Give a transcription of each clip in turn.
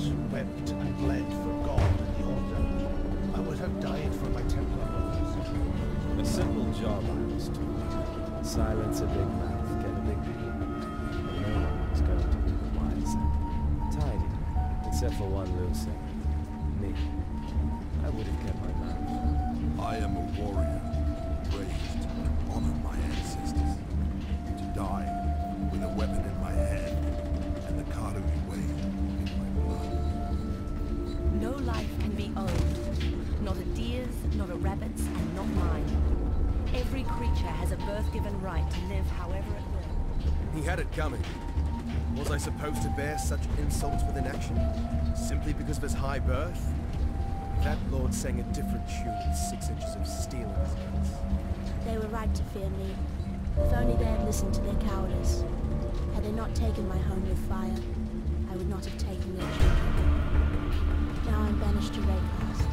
wept and bled for God and the Order, I would have died for my Templar brothers. A simple job, I was told. Silence a big mouth, get a big pay. And no one was going to be the wiser. Tidy, except for one loose end. Me. I would have kept my mouth shut. I am a warrior, raised to honor my ancestors. To die with a weapon in my hand and the Karui way in my blood. No life can be owned. Not a deer's, not a rabbit's, and not mine. Every creature has a birth-given right to live however it will. He had it coming. Was I supposed to bear such insults with inaction? Simply because of his high birth? That lord sang a different tune with 6 inches of steel in his guts. They were right to fear me. If only they had listened to their cowardice. Had they not taken my home with fire, I would not have taken their children. Now I'm banished to Raycast.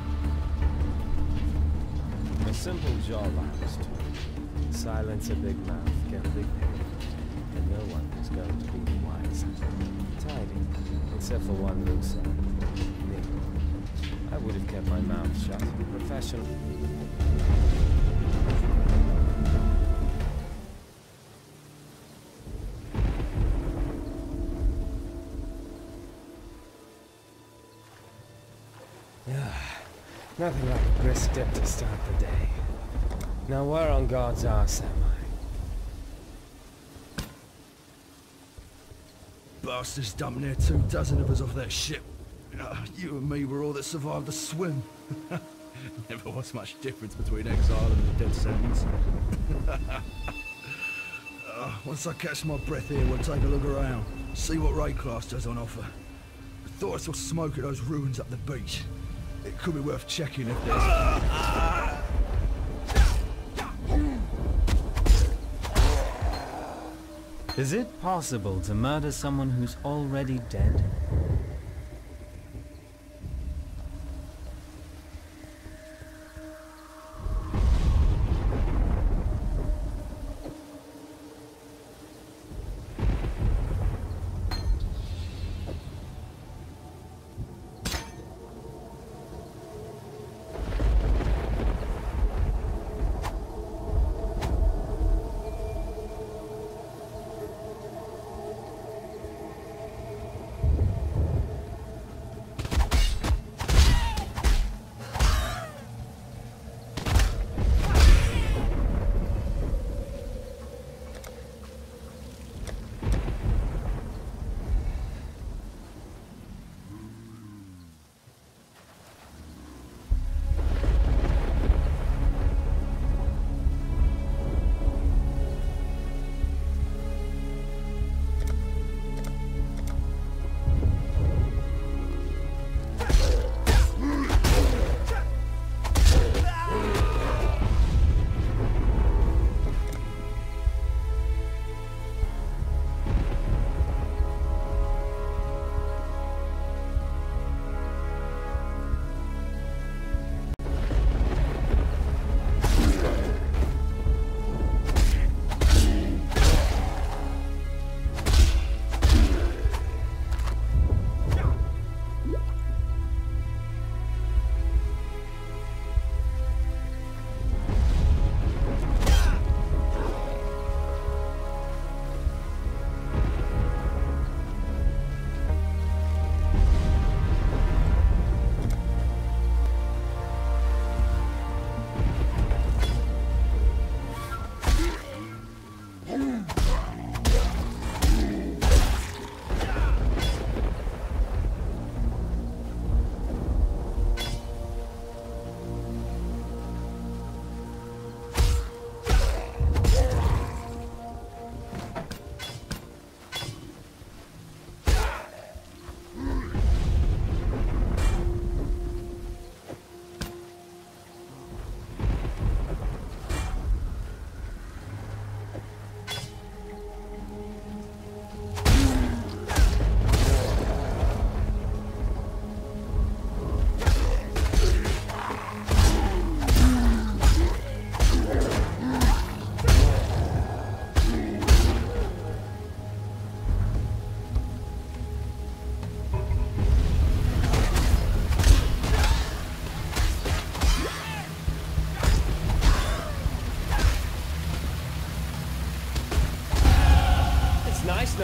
A simple job, I was told. Silence a big mouth, get a big pay. And no one was going to be the wiser. Tidy, except for one loose end. Me. I would have kept my mouth shut. Professional. Nothing like a brisk dip to start the day. Now where on God's arse am I? Bastards dumped near 24 of us off that ship. You and me were all that survived the swim. Never was much difference between exile and the dead sentence. Once I catch my breath here, we'll take a look around. See what Raycast does on offer. I thought I saw smoke at those ruins up the beach. It could be worth checking if there's... Is it possible to murder someone who's already dead?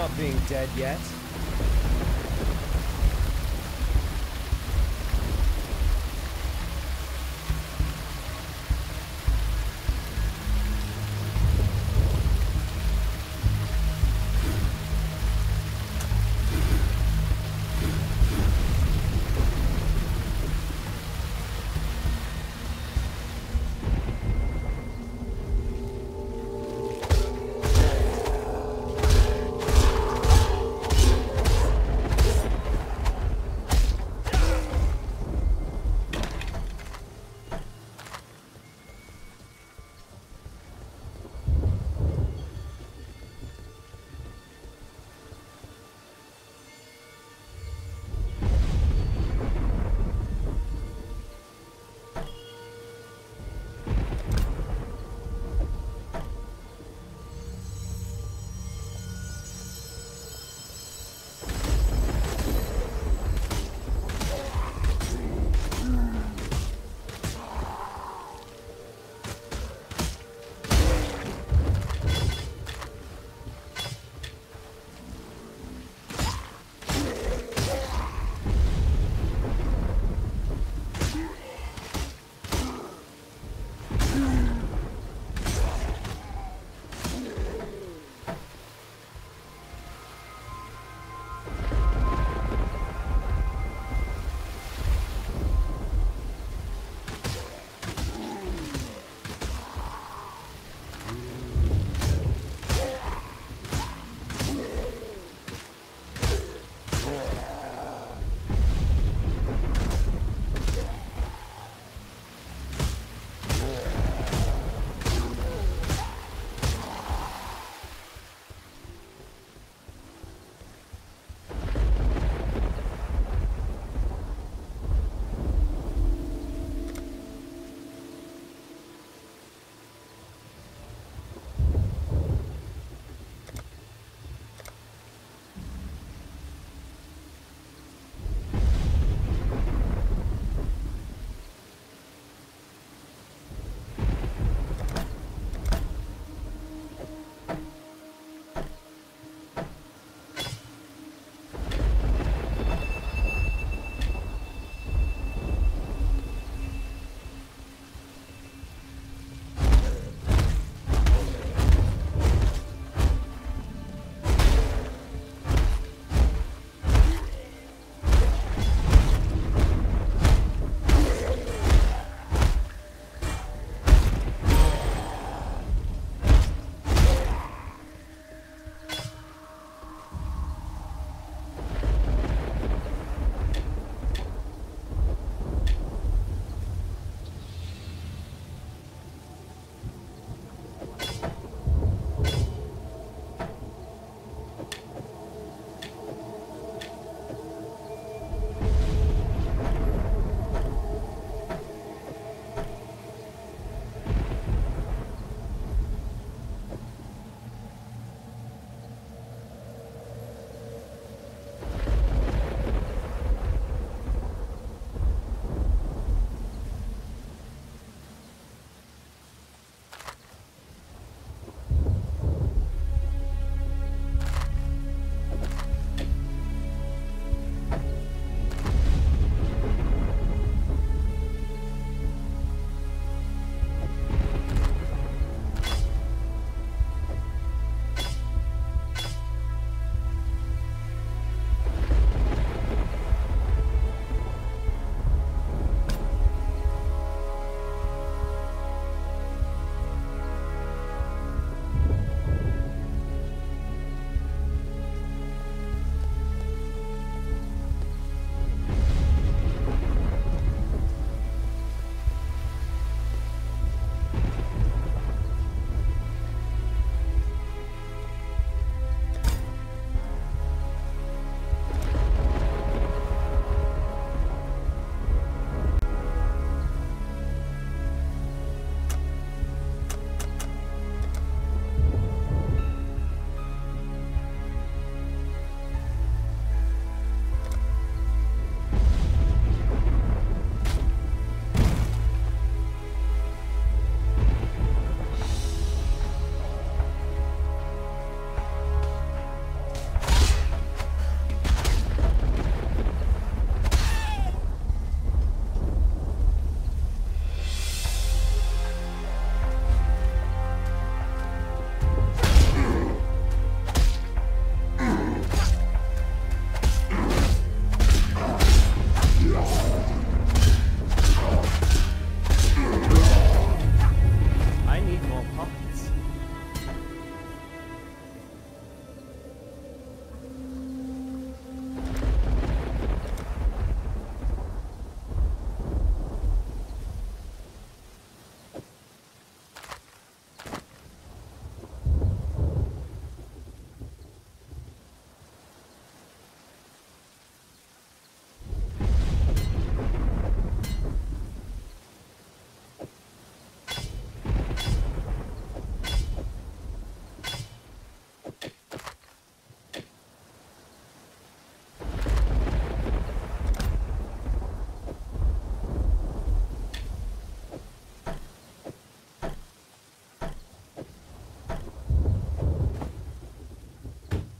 not being dead yet.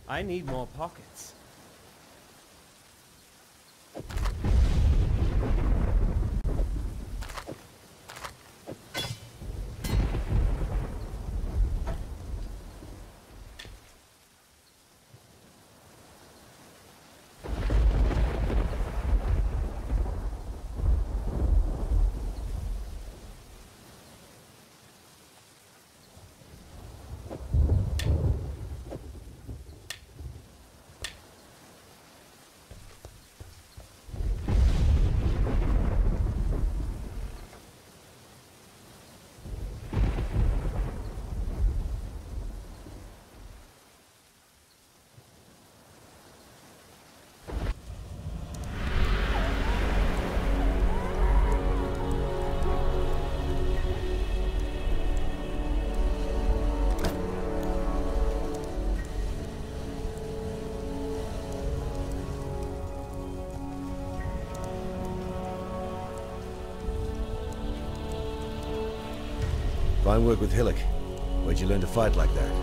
I need more pockets. Fine work with Hillock. Where'd you learn to fight like that?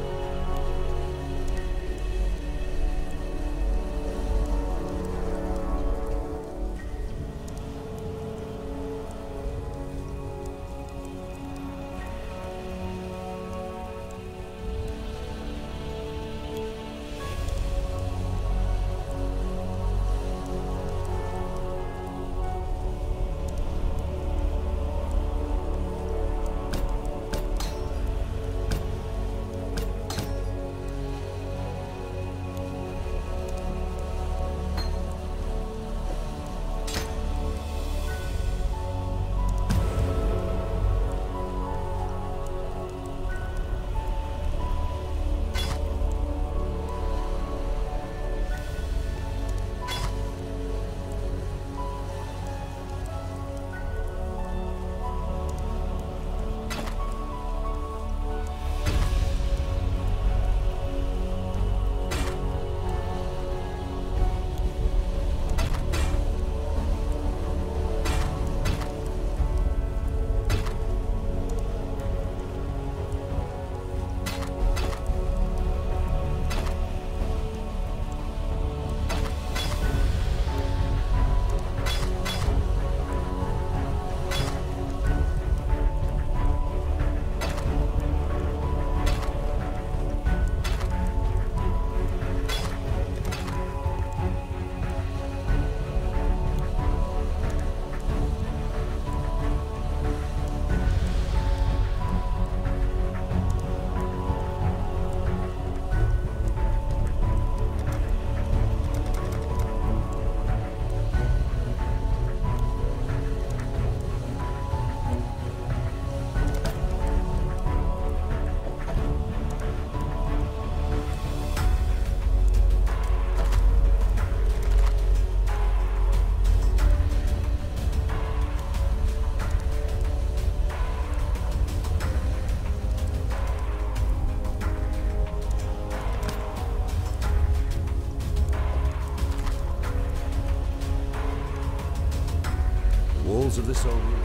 Of this old room.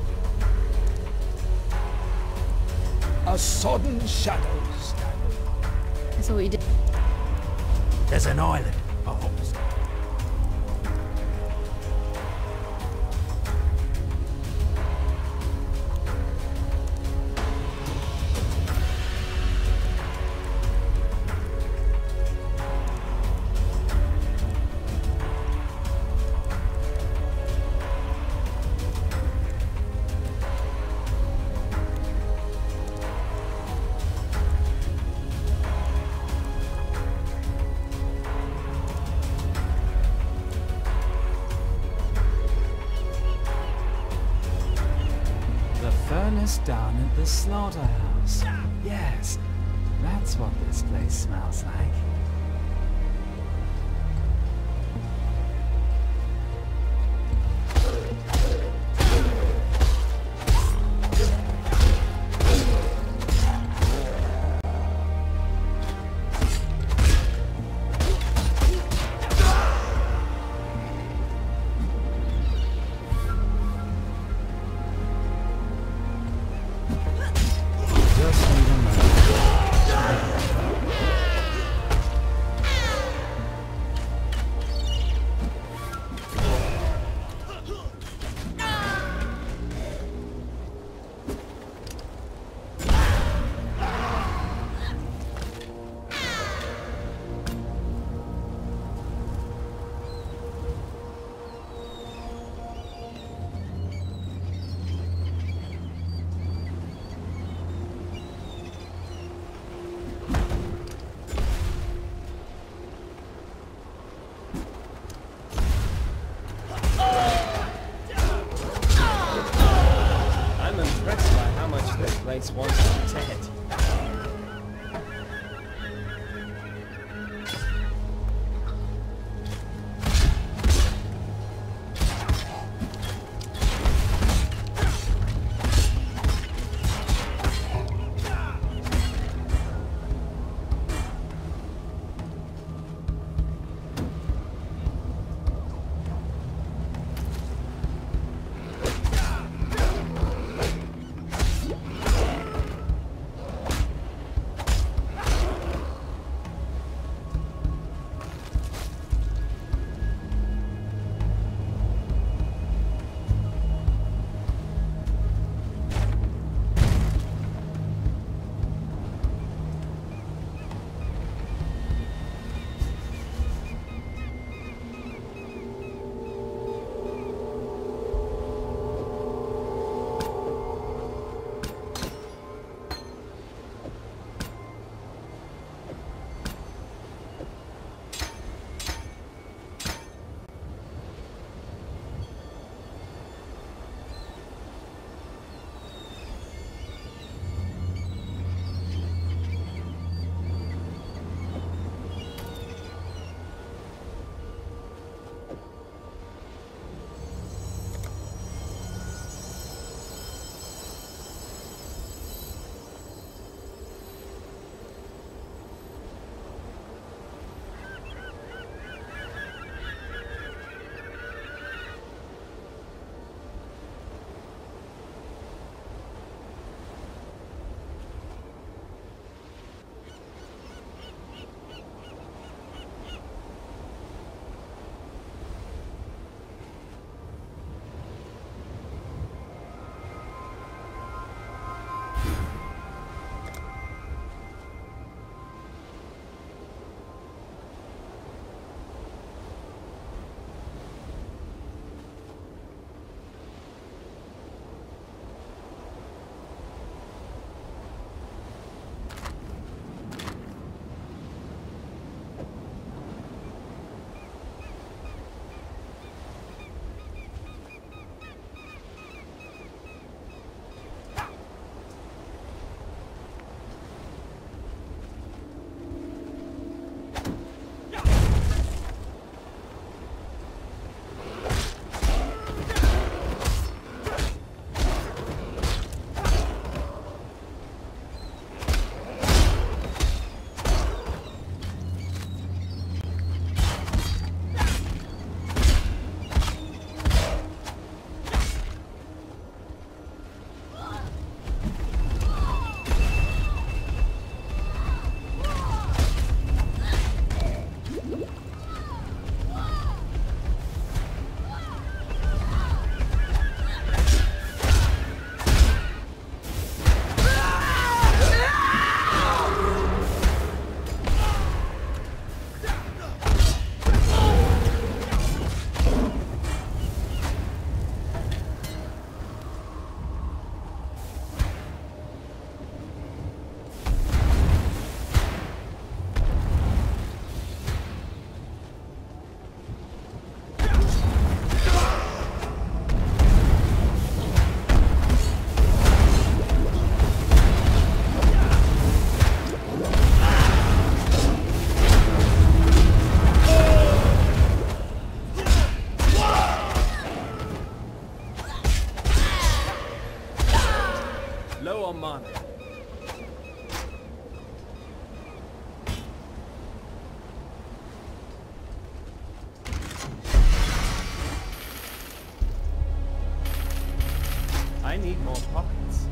A sodden shadow standing. That's all you did. There's an island opposite. Down at the slaughterhouse. Yes, that's what this place smells like. makes one dead. Low on mana. I need more pockets.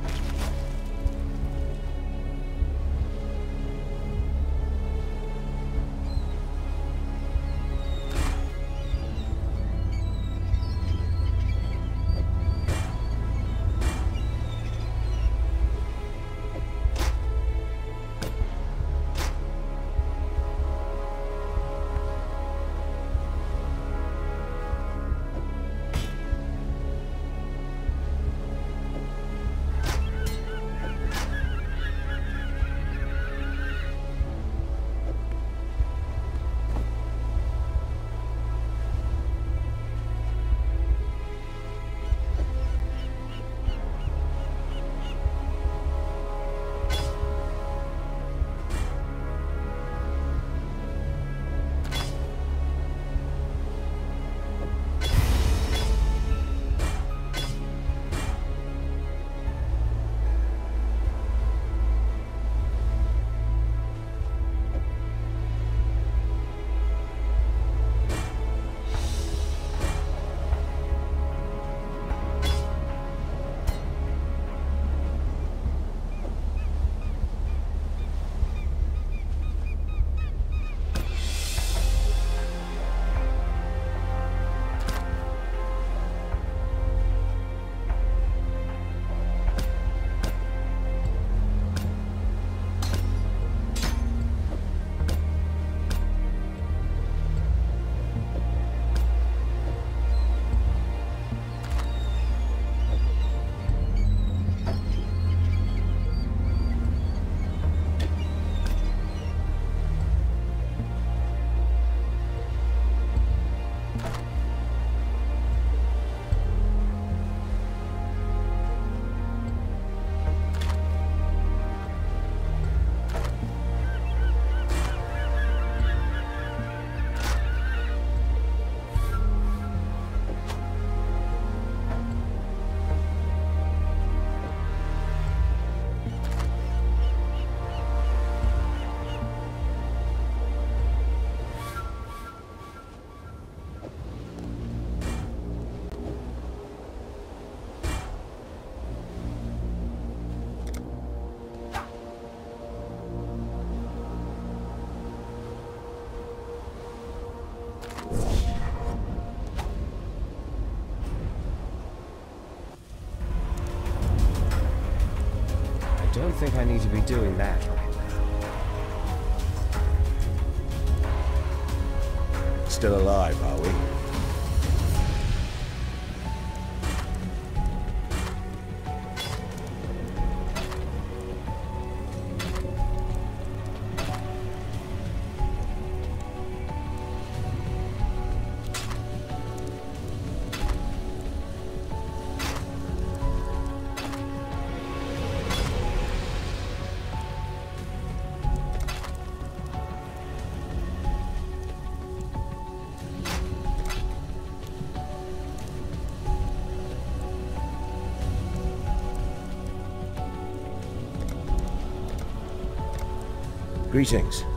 don't think I need to be doing that right now. Still alive, are we? Greetings.